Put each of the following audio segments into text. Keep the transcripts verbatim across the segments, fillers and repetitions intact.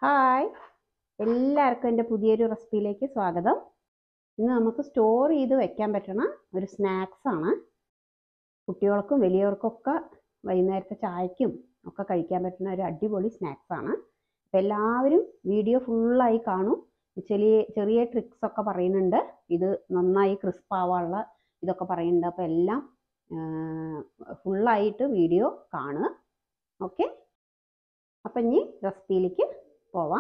Hi, എല്ലാവർക്കും എൻ്റെ പുതിയൊരു റെസിപ്പിയിലേക്ക് സ്വാഗതം. ഇന്ന് നമുക്ക് സ്റ്റോർ ചെയ്ത് വെക്കാൻ പറ്റുന്ന ഒരു സ്നാക്സാണ്. കുട്ടികൾക്കും വലിയവർക്കൊക്കെ വൈകുന്നേരത്തെ ചായയ്ക്കും ഒക്കെ കഴിക്കാൻ പറ്റുന്ന ഒരു അടിപൊളി സ്നാക്സാണ്. അപ്പോൾ എല്ലാവരും വീഡിയോ ഫുള്ളായി കാണും. ചെറിയ ചെറിയ ട്രിക്സൊക്കെ പറയുന്നുണ്ട്. ഇത് നന്നായി ക്രിസ്പ് ആവാനുള്ള ഇതൊക്കെ പറയുന്നുണ്ട്. അപ്പോൾ എല്ലാം ഫുള്ളായിട്ട് വീഡിയോ കാണുക. ഓക്കെ, അപ്പം ഇനി റെസിപ്പിയിലേക്ക് പോവാം.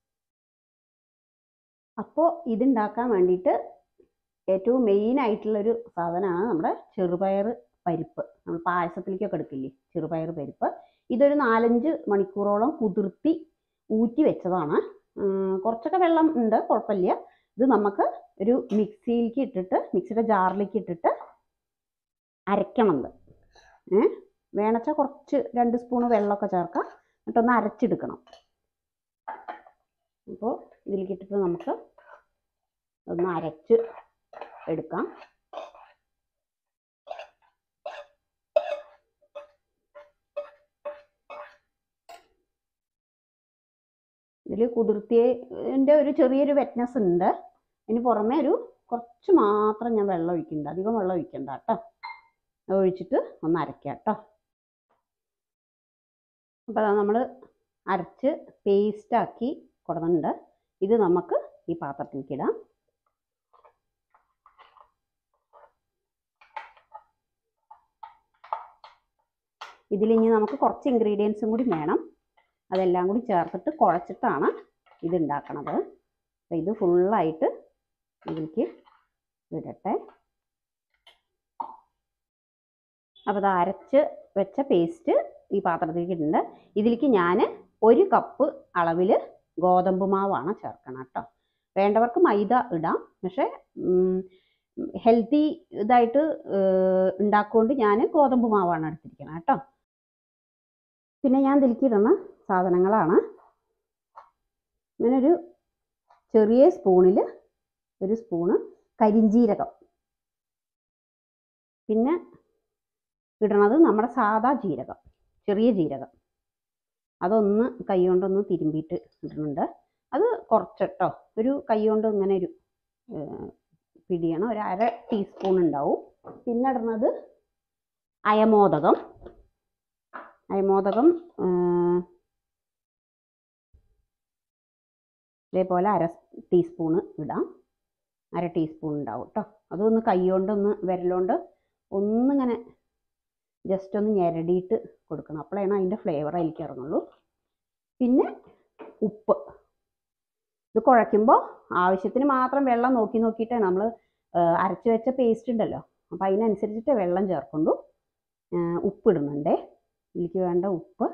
അപ്പോൾ ഇതുണ്ടാക്കാൻ വേണ്ടിയിട്ട് ഏറ്റവും മെയിൻ ആയിട്ടുള്ളൊരു സാധനമാണ് നമ്മുടെ ചെറുപയർ പരിപ്പ്. നമ്മൾ പായസത്തിലേക്കൊക്കെ എടുക്കില്ലേ, ചെറുപയർ പരിപ്പ്. ഇതൊരു നാലഞ്ച് മണിക്കൂറോളം കുതിർത്തി ഊറ്റി വെച്ചതാണ്. കുറച്ചൊക്കെ വെള്ളം ഉണ്ട്, കുഴപ്പമില്ല. ഇത് നമുക്ക് ഒരു മിക്സിയിലേക്ക് ഇട്ടിട്ട് മിക്സിയുടെ ജാറിലേക്ക് ഇട്ടിട്ട് അരക്കണം. ഏഹ് വേണച്ചാൽ കുറച്ച് രണ്ട് സ്പൂണ് വെള്ളമൊക്കെ ചേർക്കാം, എന്നിട്ടൊന്ന് അരച്ചെടുക്കണം. അപ്പോൾ ഇതിലേക്ക് ഇട്ടിട്ട് നമുക്ക് ഒന്ന് അരച്ച് എടുക്കാം. ഇതിൽ കുതിർത്തിയതിൻ്റെ ഒരു ചെറിയൊരു വെറ്റ്നസ് ഉണ്ട്. അതിന് പുറമെ ഒരു കുറച്ച് മാത്രം ഞാൻ വെള്ളം ഒഴിക്കുന്നുണ്ട്, അധികം വെള്ളം ഒഴിക്കണ്ട കേട്ടോ. ഒഴിച്ചിട്ട് ഒന്ന് അരയ്ക്കാം കേട്ടോ. അപ്പോൾ അതാ നമ്മൾ അരച്ച് പേസ്റ്റാക്കി കൊടുക്കുന്നുണ്ട്. ഇത് നമുക്ക് ഈ പാത്രത്തിലേക്ക് ഇടാം. ഇതിലിനി നമുക്ക് കുറച്ച് ഇൻഗ്രീഡിയൻസും കൂടി വേണം. അതെല്ലാം കൂടി ചേർത്തിട്ട് കുഴച്ചിട്ടാണ് ഇത് ഉണ്ടാക്കണത്. അപ്പോൾ ഇത് ഫുള്ളായിട്ട് ഇതിലേക്ക് ഇടട്ടെ. അപ്പോൾ അത് അരച്ച് വെച്ച പേസ്റ്റ് ഈ പാത്രത്തിലേക്ക് ഇടുന്നുണ്ട്. ഇതിലേക്ക് ഞാൻ ഒരു കപ്പ് അളവിൽ ഗോതമ്പ് മാവാണ് ചേർക്കണം കേട്ടോ. വേണ്ടവർക്ക് മൈദ ഇടാം, പക്ഷേ ഹെൽത്തി ഇതായിട്ട് ഉണ്ടാക്കുകൊണ്ട് ഞാൻ ഗോതമ്പ് മാവാണ് എടുത്തിരിക്കുന്നത് കേട്ടോ. പിന്നെ ഞാൻ ഇതിലേക്ക് ഇടുന്ന സാധനങ്ങളാണ്, ഇങ്ങനൊരു ചെറിയ സ്പൂണിൽ ഒരു സ്പൂണ് കരിഞ്ജീരകം, പിന്നെ ഇടണത് നമ്മുടെ സാദാ ജീരകം, ചെറിയ ജീരകം. അതൊന്ന് കൈ കൊണ്ടൊന്ന് തിരുമ്പിയിട്ട് ഇടുന്നുണ്ട്. അത് കുറച്ചിട്ടോ, ഒരു കൈ കൊണ്ട് ഇങ്ങനെ ഒരു പിടിയണം, ഒരു അര ടീസ്പൂൺ ഉണ്ടാവും. പിന്നെ ഇടുന്നത് അയമോദകം. അയമോദകം ഇതേപോലെ അര ടീസ്പൂണ് ഇടാം, അര ടീസ്പൂൺ ഉണ്ടാവും കേട്ടോ. അതൊന്ന് കൈ കൊണ്ടൊന്ന് വിരലുകൊണ്ട് ഒന്നിങ്ങനെ ജസ്റ്റ് ഒന്ന് ഞെരടിയിട്ട് കൊടുക്കണം, അപ്പോഴാണ് അതിൻ്റെ ഫ്ലേവർ അതിലേക്ക് ഇറങ്ങുള്ളൂ. പിന്നെ ഉപ്പ്. ഇത് കുഴയ്ക്കുമ്പോൾ ആവശ്യത്തിന് മാത്രം വെള്ളം നോക്കി നോക്കിയിട്ടേ നമ്മൾ അരച്ച് വെച്ച പേസ്റ്റ് ഉണ്ടല്ലോ, അപ്പോൾ അതിനനുസരിച്ചിട്ട് വെള്ളം ചേർക്കൊണ്ടു. ഉപ്പിടുന്നുണ്ടേ, ഇതിലേക്ക് വേണ്ട ഉപ്പ്.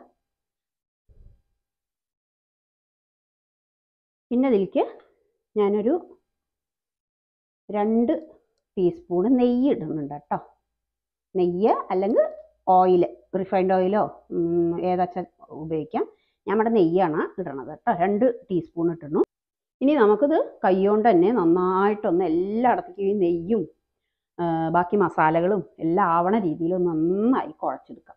പിന്നെ ഇതിലേക്ക് ഞാനൊരു രണ്ട് ടീസ്പൂണ് നെയ്യ് ഇടുന്നുണ്ട് കേട്ടോ. നെയ്യ് അല്ലെങ്കിൽ ഓയിൽ, റിഫൈൻഡ് ഓയിലോ ഏതാച്ചാൽ ഉപയോഗിക്കാം. നമ്മുടെ നെയ്യാണ് ഇടണത് കേട്ടോ. രണ്ട് ടീസ്പൂൺ ഇട്ടിരുന്നു. ഇനി നമുക്കിത് കൈകൊണ്ട് തന്നെ നന്നായിട്ടൊന്ന് എല്ലായിടത്തേക്കും ഈ നെയ്യും ബാക്കി മസാലകളും എല്ലാം ആവണ രീതിയിൽ നന്നായി കുഴച്ചെടുക്കാം.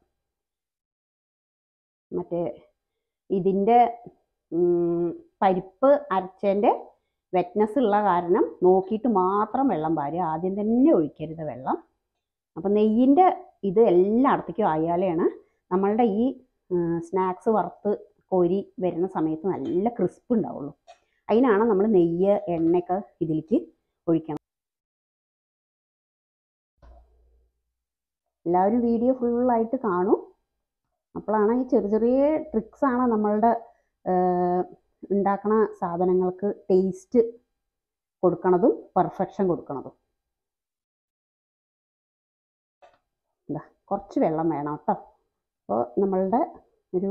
മറ്റേ ഇതിൻ്റെ പരിപ്പ് അരച്ചതിൻ്റെ വെറ്റ്നസ് ഉള്ള കാരണം നോക്കിയിട്ട് മാത്രം വെള്ളം പാരുക, ആദ്യം തന്നെ ഒഴിക്കരുത് വെള്ളം. അപ്പം നെയ്യിൻ്റെ ഇത് എല്ലായിടത്തേക്കും ആയാലാണ് നമ്മളുടെ ഈ സ്നാക്സ് വറുത്ത് കോരി വരുന്ന സമയത്ത് നല്ല ക്രിസ്പ് ഉണ്ടാവുള്ളൂ. അതിനാണ് നമ്മൾ നെയ്യ് എണ്ണയൊക്കെ ഇതിലേക്ക് ഒഴിക്കണം. എല്ലാവരും വീഡിയോ ഫുള്ളായിട്ട് കാണും, അപ്പോഴാണ് ഈ ചെറിയ ചെറിയ ട്രിക്സാണ് നമ്മളുടെ ഉണ്ടാക്കുന്ന സാധനങ്ങൾക്ക് ടേസ്റ്റ് കൊടുക്കണതും പെർഫെക്ഷൻ കൊടുക്കണതും. എന്താ കുറച്ച് വെള്ളം വേണം കേട്ടോ. അപ്പോൾ നമ്മളുടെ ഒരു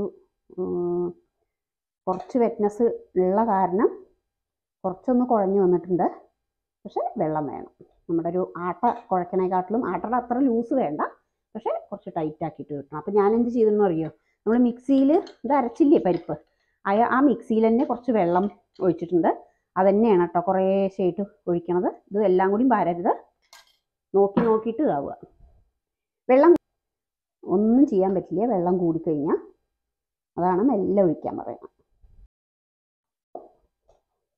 കുറച്ച് വെറ്റ്നസ് ഉള്ള കാരണം കുറച്ചൊന്ന് കുഴഞ്ഞു വന്നിട്ടുണ്ട്, പക്ഷെ വെള്ളം വേണം. നമ്മുടെ ഒരു ആട്ട കുഴക്കണേക്കാട്ടിലും ആട്ടയുടെ അത്ര ലൂസ് വേണ്ട, പക്ഷെ കുറച്ച് ടൈറ്റ് ആക്കിയിട്ട് കിട്ടണം. അപ്പോൾ ഞാൻ എന്ത് ചെയ്തെന്ന് അറിയോ, നമ്മൾ മിക്സിയിൽ ഇത് അരച്ചില്ലേ പരിപ്പ്, അയ ആ മിക്സിയിൽ തന്നെ കുറച്ച് വെള്ളം ഒഴിച്ചിട്ടുണ്ട്. അതുതന്നെയാണ് കേട്ടോ കുറേശ്ശായിട്ട് ഒഴിക്കണത്. ഇത് എല്ലാം കൂടി പാരരുത്, നോക്കി നോക്കിയിട്ട് ഇതാവുക. വെള്ളം ഒന്നും ചെയ്യാൻ പറ്റില്ല, വെള്ളം കൂടിക്കഴിഞ്ഞാൽ. അതാണ് മെല്ലെ ഒഴിക്കാൻ പറയുന്നത്.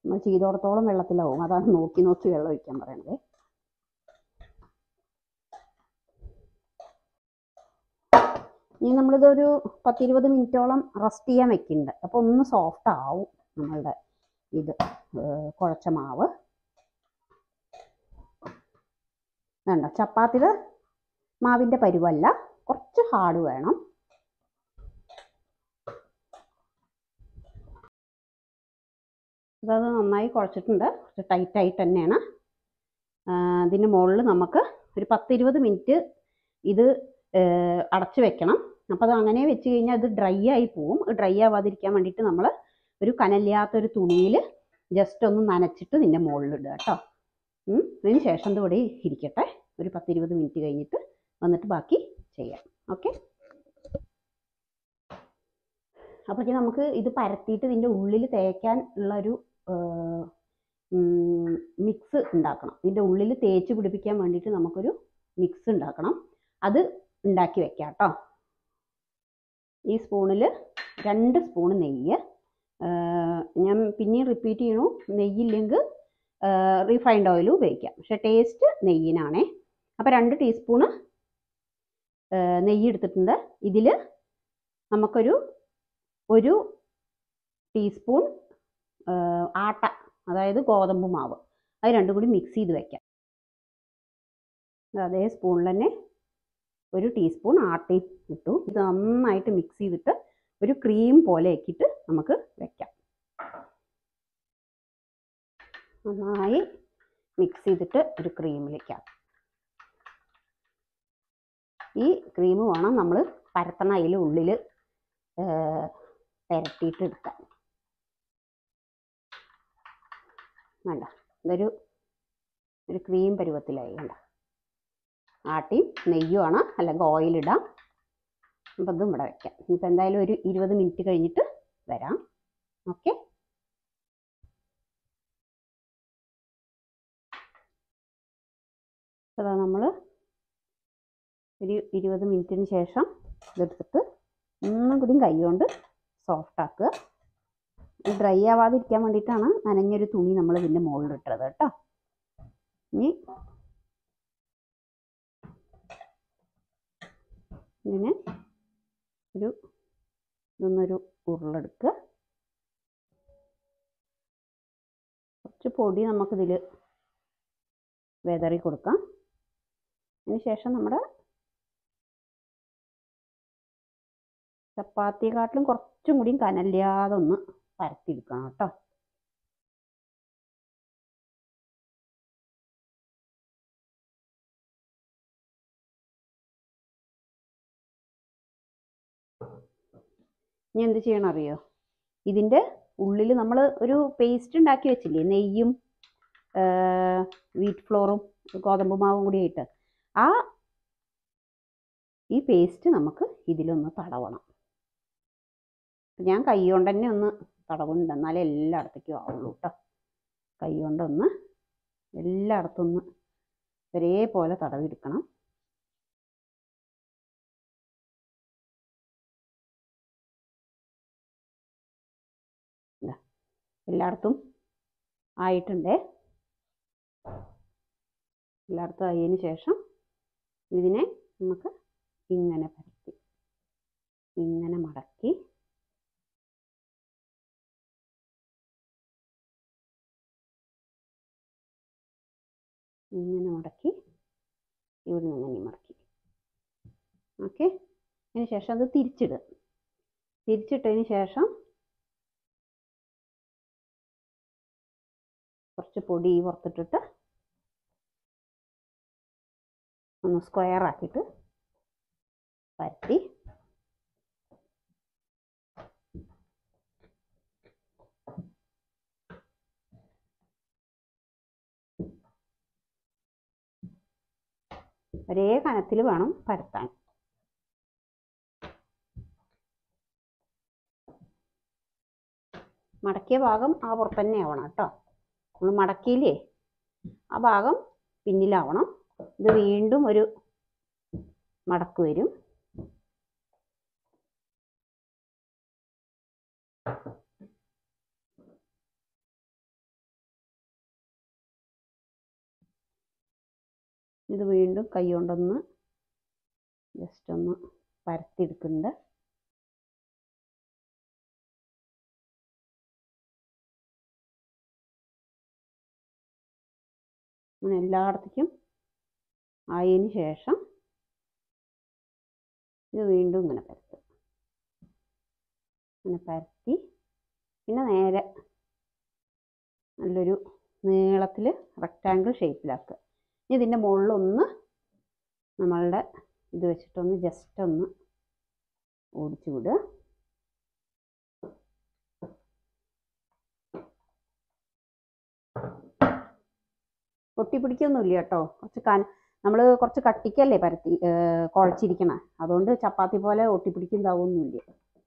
നമ്മൾ ചെയ്തോടത്തോളം വെള്ളത്തിലാവും. അതാണ് നോക്കി നോക്കി വെള്ളം ഒഴിക്കാൻ പറയണത്. ഇനി നമ്മളിതൊരു പത്തിരുപത് മിനിറ്റോളം റെസ്റ്റ് ചെയ്യാൻ വെക്കുന്നുണ്ട്. അപ്പോൾ ഒന്ന് സോഫ്റ്റ് ആവും നമ്മളുടെ ഇത് കുഴച്ച മാവ്. വേണ്ട, ചപ്പാത്തിയുടെ മാവിൻ്റെ പരുവല്ല, കുറച്ച് ഹാർഡ് വേണം. അതത് നന്നായി കുഴച്ചിട്ടുണ്ട്. കുറച്ച് ടൈറ്റായിട്ട് തന്നെയാണ്. ഇതിന് മുകളിൽ നമുക്ക് ഒരു പത്തിരുപത് മിനിറ്റ് ഇത് അടച്ചു വെക്കണം. അപ്പോൾ അത് അങ്ങനെ വെച്ച് കഴിഞ്ഞാൽ അത് ഡ്രൈ ആയി പോവും. ഡ്രൈ ആവാതിരിക്കാൻ വേണ്ടിയിട്ട് നമ്മൾ ഒരു കനലില്ലാത്തൊരു തുണിയിൽ ജസ്റ്റ് ഒന്ന് നനച്ചിട്ട് ഇതിൻ്റെ മുകളിലിടുക കേട്ടോ. അതിന് ശേഷം ഇത് ഇവിടെ ഇരിക്കട്ടെ. ഒരു പത്തിരുപത് മിനിറ്റ് കഴിഞ്ഞിട്ട് വന്നിട്ട് ബാക്കി ചെയ്യാം. ഓക്കെ. അപ്പോഴേക്ക് നമുക്ക് ഇത് പരത്തിയിട്ട് ഇതിൻ്റെ ഉള്ളിൽ തേക്കാൻ ഉള്ളൊരു മിക്സ് ഉണ്ടാക്കണം. ഇതിൻ്റെ ഉള്ളിൽ തേച്ച് പിടിപ്പിക്കാൻ വേണ്ടിയിട്ട് നമുക്കൊരു മിക്സ് ഉണ്ടാക്കണം. അത് ഉണ്ടാക്കി വെക്കാം കേട്ടോ. ഈ സ്പൂണിൽ രണ്ട് സ്പൂൺ നെയ്യ്. ഞാൻ പിന്നെയും റിപ്പീറ്റ് ചെയ്യണു, നെയ്യില്ലെങ്കിൽ റീഫൈൻഡ് ഓയിൽ ഉപയോഗിക്കാം. പക്ഷേ ടേസ്റ്റ് നെയ്യിനാണേ. അപ്പോൾ രണ്ട് ടീസ്പൂണ് നെയ്യ് എടുത്തിട്ടുണ്ട്. ഇതിൽ നമുക്കൊരു ഒരു ടീസ്പൂൺ ആട്ട, അതായത് ഗോതമ്പ് മാവ്, അത് രണ്ടും കൂടി മിക്സ് ചെയ്ത് വെക്കാം. അതേ സ്പൂണിൽ തന്നെ ഒരു ടീസ്പൂൺ ആട്ടയും ഇട്ടു. ഇത് നന്നായിട്ട് മിക്സ് ചെയ്തിട്ട് ഒരു ക്രീം പോലെ ആക്കിയിട്ട് നമുക്ക് വെക്കാം. നന്നായി മിക്സ് ചെയ്തിട്ട് ഒരു ക്രീമിലേക്കാം. ഈ ക്രീം വേണം നമ്മൾ പരത്തണ അതിൽ ഉള്ളിൽ പുരട്ടിയിട്ട് എടുക്കാൻ. വേണ്ട, ഇതൊരു ഒരു ക്രീം പരുവത്തിലായി. വേണ്ട, ആട്ടിയും നെയ്യുമാണ്, അല്ലെങ്കിൽ ഓയിലിടാം. അപ്പം അതും ഇവിടെ വെക്കാം. ഇനിയിപ്പോൾ എന്തായാലും ഒരു ഇരുപത് മിനിറ്റ് കഴിഞ്ഞിട്ട് വരാം. ഓക്കെ. അതാ നമ്മൾ ഒരു ഇരുപത് മിനിറ്റിന് ശേഷം ഇതെടുത്തിട്ട് ഒന്നും കൂടി കൈ കൊണ്ട് സോഫ്റ്റ് ആക്കുക. ഡ്രൈ ആവാതിരിക്കാൻ വേണ്ടിയിട്ടാണ് നനഞ്ഞൊരു തുണി നമ്മൾ ഇതിൻ്റെ മുകളിലിട്ടത് കേട്ടോ. ഇനി ഇങ്ങനെ ഒരു ഇതൊന്നൊരു ഉരുളെടുക്കുക. കുറച്ച് പൊടി നമുക്കിതിൽ വിതറി കൊടുക്കാം. അതിന് ശേഷം നമ്മുടെ ചപ്പാത്തിയെക്കാട്ടിലും കുറച്ചും കൂടിയും കനലില്ലാതെ ഒന്ന് പരത്തിയെടുക്കണം കേട്ടോ. ഇനി എന്ത് ചെയ്യണം അറിയോ? ഇതിൻ്റെ ഉള്ളിൽ നമ്മൾ ഒരു പേസ്റ്റ് ഉണ്ടാക്കി വെച്ചില്ലേ, നെയ്യും വീറ്റ് ഫ്ലോറും ഗോതമ്പ് മാവും കൂടി ആയിട്ട്, ആ ഈ പേസ്റ്റ് നമുക്ക് ഇതിലൊന്ന് തടവണം. ഞാൻ കൈ കൊണ്ട് തന്നെ ഒന്ന് തടവുന്നുണ്ട്, എന്നാലേ എല്ലായിടത്തേക്കും ആവുള്ളൂ കേട്ടോ. കൈ കൊണ്ടൊന്ന് എല്ലായിടത്തും ഒന്ന് ഒരേപോലെ തടവിയെടുക്കണം. എല്ലായിടത്തും ആയിട്ടുണ്ട്. എല്ലായിടത്തും ആയതിന് ശേഷം ഇതിനെ നമുക്ക് ഇങ്ങനെ പരത്തി ഇങ്ങനെ മടക്കി ഇങ്ങനെ മടക്കി ഇവിടെ നിന്ന് ഇങ്ങനെ മടക്കി. ഓക്കെ. അതിന് ശേഷം അത് തിരിച്ചിടുക. തിരിച്ചിട്ടതിന് ശേഷം കുറച്ച് പൊടി പുറത്തിട്ടിട്ട് ഒന്ന് സ്ക്വയർ ആക്കിയിട്ട് പരത്തി ഒരേ കനത്തിൽ വേണം പരത്താൻ. മടക്കിയ ഭാഗം ആ പുറത്ത് തന്നെ ആവണം കേട്ടോ. നമ്മൾ മടക്കിയില്ലേ, ആ ഭാഗം പിന്നിലാവണം. ഇത് വീണ്ടും ഒരു മടക്ക് വരും. വീണ്ടും കൈ കൊണ്ടൊന്ന് ജസ്റ്റ് ഒന്ന് പരത്തിയെടുക്കുന്നുണ്ട്. അങ്ങനെ എല്ലായിടത്തേക്കും ആയതിന് ശേഷം ഇത് വീണ്ടും ഇങ്ങനെ പരത്തും. ഇങ്ങനെ പരത്തി പിന്നെ നേരെ നല്ലൊരു നീളത്തിൽ റെക്റ്റാങ്കിൾ ഷേപ്പിലാക്കുക. ഇനി ഇതിൻ്റെ മുകളിലൊന്ന് നമ്മളുടെ ഇത് വെച്ചിട്ടൊന്ന് ജസ്റ്റ് ഒന്ന് ഓടിച്ചു വിടുക. ഒട്ടി പിടിക്കൊന്നുമില്ല കേട്ടോ. കുറച്ച് കന നമ്മൾ കുറച്ച് കട്ടിക്കല്ലേ പരത്തി കുഴച്ചിരിക്കണം, അതുകൊണ്ട് ചപ്പാത്തി പോലെ ഒട്ടിപ്പിടിക്കുന്നതാവൊന്നുമില്ല.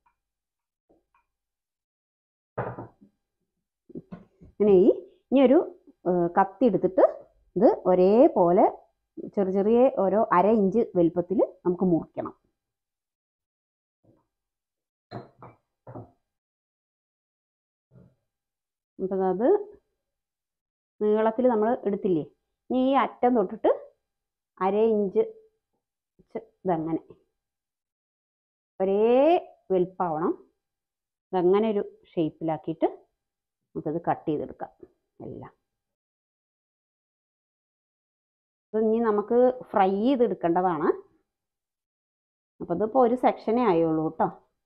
അങ്ങനെ ഈ ഇനി ഒരു കത്തി എടുത്തിട്ട് ഇത് ഒരേപോലെ ചെറിയ ചെറിയ ഓരോ അര ഇഞ്ച് വലുപ്പത്തിൽ നമുക്ക് മുറിക്കണം. അപ്പം അത് നീളത്തിൽ നമ്മൾ എടുത്തില്ലേ, ഇനി ഈ അറ്റം തൊട്ടിട്ട് അര ഇഞ്ച് ഇതങ്ങനെ ഒരേ വലുപ്പമാവണം. ഇതങ്ങനെ ഒരു ഷേപ്പിലാക്കിയിട്ട് നമുക്കത് കട്ട് ചെയ്തെടുക്കാം എല്ലാം. ഇത് ഇനി നമുക്ക് ഫ്രൈ ചെയ്തെടുക്കേണ്ടതാണ്. അപ്പോൾ ഇതിപ്പോൾ ഒരു സെക്ഷനേ ആയുള്ളൂ കേട്ടോ.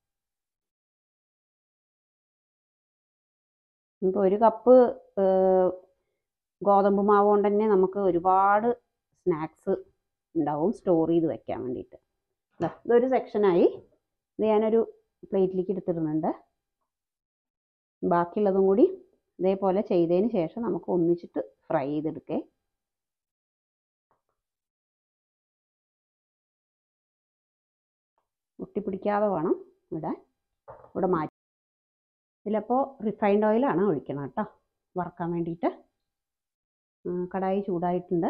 ഇപ്പോൾ ഒരു കപ്പ് ഗോതമ്പ് മാവ് കൊണ്ട് തന്നെ നമുക്ക് ഒരുപാട് സ്നാക്സ് ഉണ്ടാവും സ്റ്റോർ ചെയ്ത് വെക്കാൻ വേണ്ടിയിട്ട്. ഇതൊരു സെക്ഷനായി. ഇത് ഞാനൊരു പ്ലേറ്റിലേക്ക് എടുത്തിടുന്നുണ്ട്. ബാക്കിയുള്ളതും കൂടി ഇതേപോലെ ചെയ്തതിന് ശേഷം നമുക്ക് ഒന്നിച്ചിട്ട് ഫ്രൈ ചെയ്തെടുക്കേ. ഒട്ടിപ്പിടിക്കാതെ വേണം ഇടാൻ. ഇവിടെ മാറ്റി ഇതിലപ്പോൾ റിഫൈൻഡ് ഓയിലാണ് ഒഴിക്കണം കേട്ടോ വറക്കാൻ വേണ്ടിയിട്ട്. കടായി ചൂടായിട്ടുണ്ട്.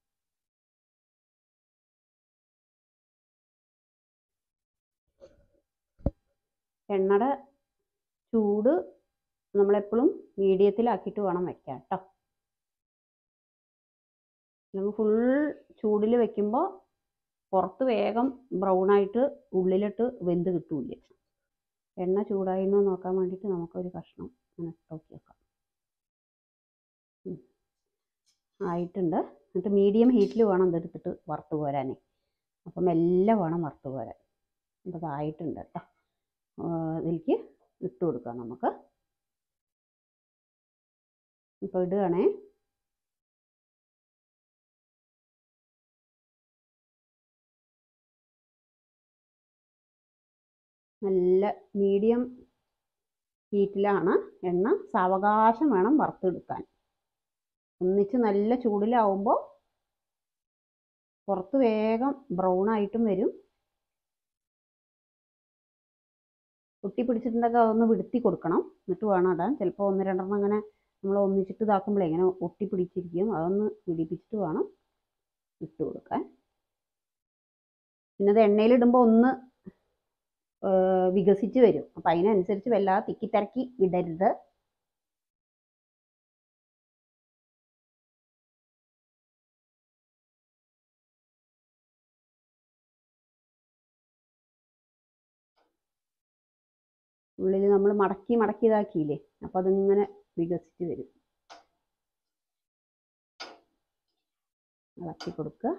എണ്ണയുടെ ചൂട് നമ്മളെപ്പോഴും മീഡിയത്തിലാക്കിയിട്ട് വേണം വെക്കാൻ കേട്ടോ. നമുക്ക് ഫുൾ ചൂടിൽ വെക്കുമ്പോൾ പുറത്ത് വേഗം ബ്രൗൺ ആയിട്ട് ഉള്ളിലിട്ട് വെന്ത് കിട്ടൂല. എണ്ണ ചൂടായിന്നോ നോക്കാൻ വേണ്ടിയിട്ട് നമുക്കൊരു കഷ്ണം അങ്ങനെ നോക്കി വെക്കാം. ആയിട്ടുണ്ട്. എന്നിട്ട് മീഡിയം ഹീറ്റിൽ വേണം ഇതെടുത്തിട്ട് വറുത്ത് പോരാനേ. അപ്പം മെല്ലെ വേണം വറുത്ത് പോരാൻ. അപ്പോൾ അതായിട്ടുണ്ട് കേട്ടോ. ഇതിലേക്ക് ഇട്ട് കൊടുക്കാം നമുക്ക്. ഇപ്പോൾ ഇടുകയാണേ. നല്ല മീഡിയം ഹീറ്റിലാണ് എണ്ണ. സാവകാശം വേണം വറുത്തെടുക്കാൻ. ഒന്നിച്ച് നല്ല ചൂടിലാവുമ്പോൾ പുറത്ത് വേഗം ബ്രൗൺ ആയിട്ടും വരും. ഒട്ടി പിടിച്ചിട്ടുണ്ടെങ്കിൽ അതൊന്ന് വിടുത്തി കൊടുക്കണം. എന്നിട്ട് വേണം ഇടാൻ. ചിലപ്പോൾ ഒന്ന് രണ്ടെണ്ണം അങ്ങനെ നമ്മൾ ഒന്നിച്ചിട്ട് ഇതാക്കുമ്പോഴേ ഇങ്ങനെ ഒട്ടി പിടിച്ചിരിക്കും. അതൊന്ന് പിടിപ്പിച്ചിട്ട് വേണം ഇട്ട് കൊടുക്കാൻ. പിന്നെ അത് എണ്ണയിലിടുമ്പോൾ ഒന്ന് വികസിച്ച് വരും. അപ്പം അതിനനുസരിച്ച് വല്ലാതെ തിക്കിത്തിരക്കി ഇടരുത്. ഉള്ളിൽ നമ്മൾ മടക്കി മടക്കി ഇതാക്കിയില്ലേ, അപ്പം അതിങ്ങനെ വികസിച്ച് വരും. ഇളക്കി കൊടുക്കുക.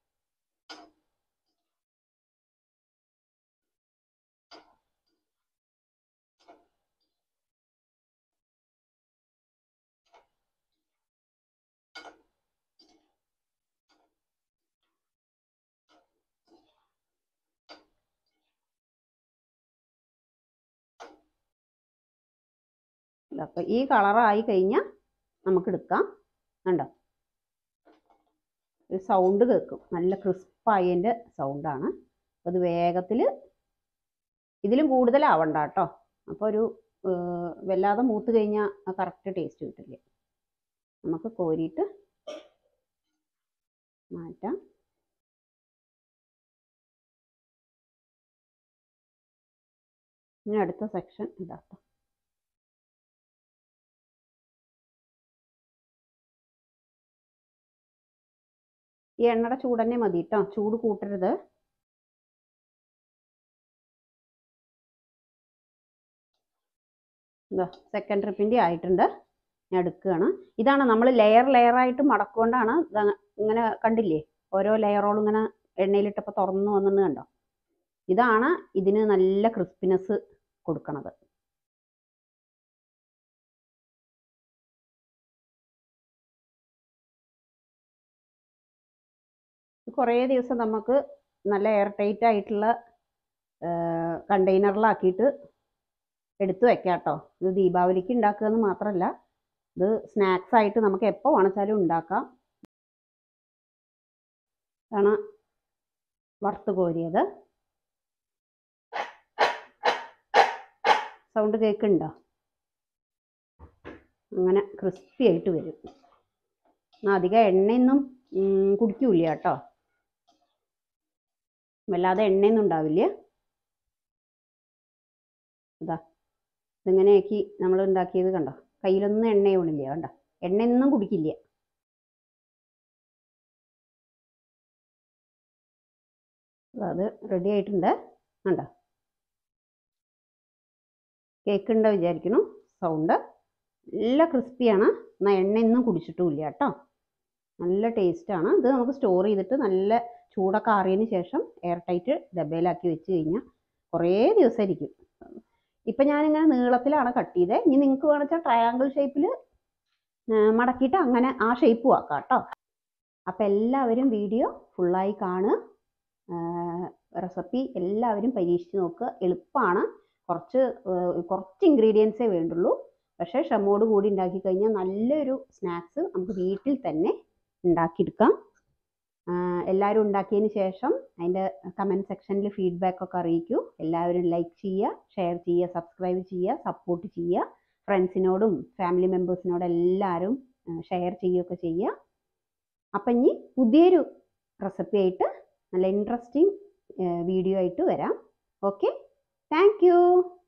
അപ്പം ഈ കളറായി കഴിഞ്ഞാൽ നമുക്ക് എടുക്കാം. കണ്ടോ, ഒരു സൗണ്ട് കേൾക്കും. നല്ല ക്രിസ്പായതിൻ്റെ സൗണ്ടാണ്. അപ്പോൾ അത് വേഗത്തിൽ ഇതിലും കൂടുതലാവണ്ട കേട്ടോ. അപ്പോൾ ഒരു വല്ലാതെ മൂത്ത് കഴിഞ്ഞാൽ ആ കറക്റ്റ് ടേസ്റ്റ് കിട്ടില്ല. നമുക്ക് കോരിയിട്ട് മാറ്റാം. ഇനി അടുത്ത സെക്ഷൻ ഇതാക്കാം. ഈ എണ്ണയുടെ ചൂട് തന്നെ മതി കേട്ടോ, ചൂട് കൂട്ടരുത്. എന്താ സെക്കൻഡ് ട്രിപ്പിൻ്റെ ആയിട്ടുണ്ട്, ഞാൻ എടുക്കുകയാണ്. ഇതാണ് നമ്മൾ ലെയർ ലെയറായിട്ട് മടക്കുകൊണ്ടാണ് ഇങ്ങനെ കണ്ടില്ലേ, ഓരോ ലെയറോളും ഇങ്ങനെ എണ്ണയിലിട്ടപ്പോൾ തുറന്നു വന്നെന്ന് കണ്ടോ. ഇതാണ് ഇതിന് നല്ല ക്രിസ്പിനെസ് കൊടുക്കണത്. കുറേ ദിവസം നമുക്ക് നല്ല എയർ ടൈറ്റ് ആയിട്ടുള്ള കണ്ടെയ്നറിലാക്കിയിട്ട് എടുത്തു വെക്കാം കേട്ടോ. ഇത് ദീപാവലിക്ക് ഉണ്ടാക്കുക എന്ന് മാത്രമല്ല, ഇത് സ്നാക്സ് ആയിട്ട് നമുക്ക് എപ്പോൾ വേണമെച്ചാലും ഉണ്ടാക്കാം. ഇതാണ് വറുത്ത് കോരിയത്. സൗണ്ട് കേൾക്കുന്നുണ്ടോ? അങ്ങനെ ക്രിസ്പി ആയിട്ട് വരും. അധികം എണ്ണയൊന്നും കുടിക്കൂല കേട്ടോ, വല്ലാതെ എണ്ണയൊന്നും ഉണ്ടാവില്ല. ഇതാ ഇതിങ്ങനെയാക്കി നമ്മൾ ഉണ്ടാക്കിയത് കണ്ടോ, കയ്യിലൊന്നും എണ്ണയൊന്നില്ല കണ്ടോ, എണ്ണയൊന്നും കുടിക്കില്ല. അത് റെഡി ആയിട്ടുണ്ട് കണ്ടോ. കേൾക്കുന്നുണ്ടോ വിചാരിക്കുന്നു സൗണ്ട്. നല്ല ക്രിസ്പിയാണ്, എന്നാൽ എണ്ണയൊന്നും കുടിച്ചിട്ടുമില്ല കേട്ടോ. നല്ല ടേസ്റ്റാണ്. ഇത് നമുക്ക് സ്റ്റോർ ചെയ്തിട്ട് നല്ല ചൂടൊക്കെ ആറിയതിന് ശേഷം എയർ ടൈറ്റ് ഡബയിലാക്കി വെച്ച് കഴിഞ്ഞാൽ കുറേ ദിവസം ഇരിക്കും. ഇപ്പം ഞാനിങ്ങനെ നീളത്തിലാണ് കട്ട് ചെയ്തത്. ഇനി നിങ്ങൾക്ക് വേണമെന്ന് വെച്ചാൽ ട്രയാങ്കിൾ ഷേപ്പിൽ മടക്കിയിട്ട് അങ്ങനെ ആ ഷേപ്പും ആക്കാം കേട്ടോ. അപ്പം എല്ലാവരും വീഡിയോ ഫുള്ളായി കാണുക. റെസിപ്പി എല്ലാവരും പരീക്ഷിച്ച് നോക്കുക. എളുപ്പമാണ്, കുറച്ച് കുറച്ച് ഇൻഗ്രീഡിയൻസേ വേണ്ടുള്ളൂ. പക്ഷേ ക്ഷമയോട് കൂടി ഉണ്ടാക്കി കഴിഞ്ഞാൽ നല്ലൊരു സ്നാക്സ് നമുക്ക് വീട്ടിൽ തന്നെ ഉണ്ടാക്കിയെടുക്കാം. എല്ലാവരും ഉണ്ടാക്കിയതിന് ശേഷം അതിൻ്റെ കമൻറ്റ് സെക്ഷനിൽ ഫീഡ്ബാക്കൊക്കെ അറിയിക്കൂ. എല്ലാവരും ലൈക്ക് ചെയ്യുക, ഷെയർ ചെയ്യുക, സബ്സ്ക്രൈബ് ചെയ്യുക, സപ്പോർട്ട് ചെയ്യുക. ഫ്രണ്ട്സിനോടും ഫാമിലി മെമ്പേഴ്സിനോടും എല്ലാവരും ഷെയർ ചെയ്യുകയൊക്കെ ചെയ്യുക. അപ്പം ഇനി പുതിയൊരു റെസിപ്പി ആയിട്ട് നല്ല ഇൻട്രസ്റ്റിംഗ് വീഡിയോ ആയിട്ട് വരാം. Okay, thank U.